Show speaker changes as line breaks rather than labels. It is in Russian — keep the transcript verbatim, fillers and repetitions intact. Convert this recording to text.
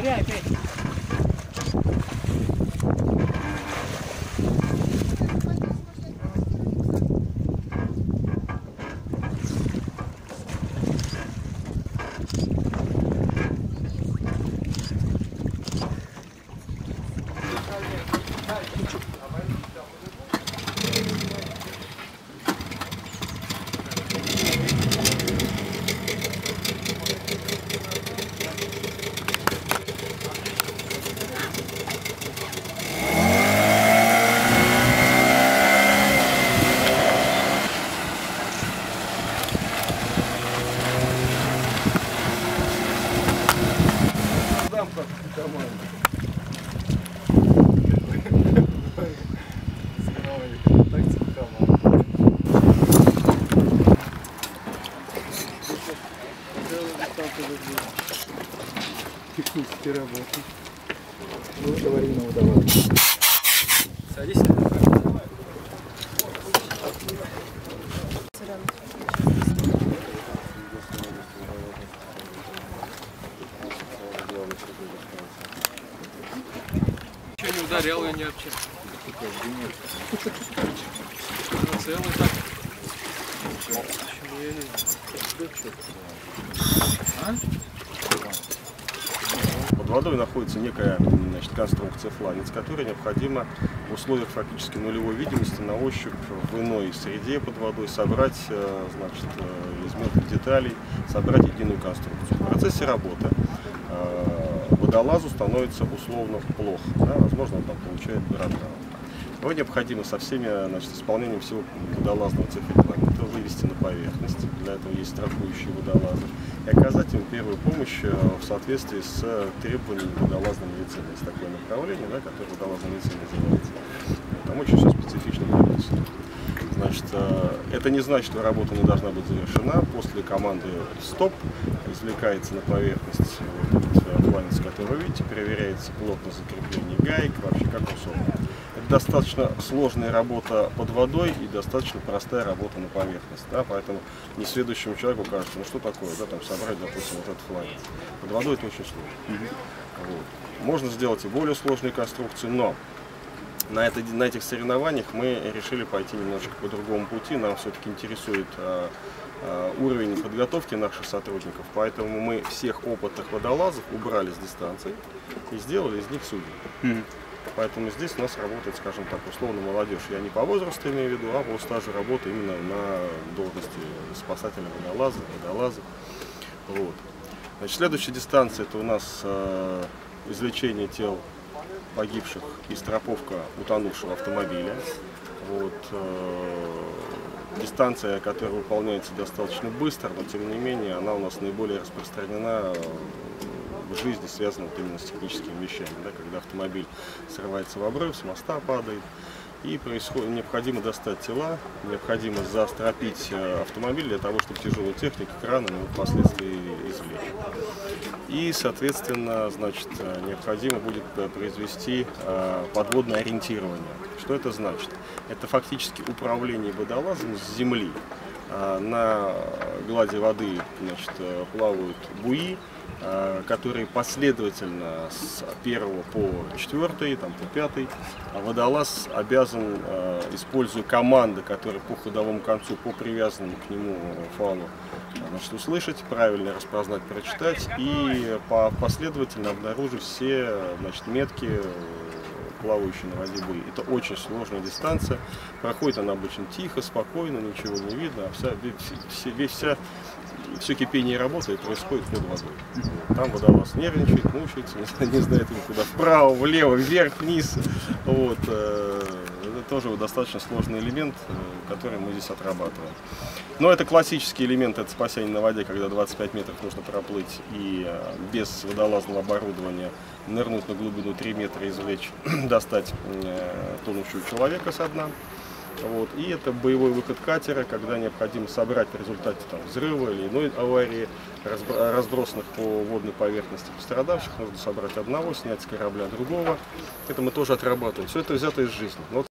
ныряй опять.
Технические работы. Лучше аварийного удаваться.
Садись. Ничего не ударял я ни об чем. Целый так. Почему я не знаю?
Под водой находится некая, значит, конструкция, фланец, которая необходимо в условиях фактически нулевой видимости на ощупь в иной среде под водой собрать, значит, из мелких деталей, собрать единую конструкцию. В процессе работы водолазу становится условно плохо, да, возможно, он там получает град. Его необходимо со всеми, значит, исполнением всего водолазного цифрорегламента вывести на поверхность. Для этого есть страхующие водолазы. И оказать им первую помощь в соответствии с требованиями водолазной медицины. Есть такое направление, да, которое водолазная медицина называется. Там очень все специфично прописано. Значит, это не значит, что работа не должна быть завершена. После команды «Стоп» извлекается на поверхность вот этот фланец, который вы видите, проверяется плотность закрепления гаек, вообще как он собран. Это достаточно сложная работа под водой и достаточно простая работа на поверхности. Да? Поэтому несведущему человеку кажется, ну что такое, да, там собрать, допустим, вот этот фланец. Под водой это очень сложно. Mm-hmm. Вот. Можно сделать и более сложные конструкции, но на, это, на этих соревнованиях мы решили пойти немножко по другому пути. Нам все-таки интересует а, а, уровень подготовки наших сотрудников, поэтому мы всех опытных водолазов убрали с дистанции и сделали из них судей. Mm-hmm. Поэтому здесь у нас работает, скажем так, условно молодежь. Я не по возрасту имею в виду, а по стажу работы именно на должности спасателя водолаза, водолаза. Вот. Значит, следующая дистанция это у нас э, извлечение тел погибших и страховка утонувшего автомобиля. Вот, э, дистанция, которая выполняется достаточно быстро, но тем не менее она у нас наиболее распространена в жизни, связана вот именно с техническими вещами, да, когда автомобиль срывается в обрыв, с моста падает, и происходит, необходимо достать тела, необходимо застропить автомобиль для того, чтобы тяжелая техника краном его впоследствии извлечь. И, соответственно, значит, необходимо будет произвести подводное ориентирование. Что это значит? Это фактически управление водолазом с земли. На глади воды, значит, плавают буи, которые последовательно с первого по четвертый, там, по пятый водолаз обязан, используя команды, которые по ходовому концу, по привязанному к нему фалу, значит, услышать, правильно распознать, прочитать и последовательно обнаружить все, значит, метки, плавающие на воде буи. Это очень сложная дистанция. Проходит она обычно тихо, спокойно, ничего не видно, а вся, вся, вся, вся все кипение работы происходит под водой. Там водолаз нервничает, мучается, не знает куда, вправо, влево, вверх, вниз. Вот. Это тоже достаточно сложный элемент, который мы здесь отрабатываем. Но это классический элемент, это спасение на воде, когда двадцать пять метров нужно проплыть и без водолазного оборудования нырнуть на глубину три метра и извлечь, достать тонущего человека со дна. Вот. И это боевой выход катера, когда необходимо собрать в результате там, взрыва или иной аварии, разбросанных по водной поверхности пострадавших, нужно собрать одного, снять с корабля другого. Это мы тоже отрабатываем. Все это взято из жизни.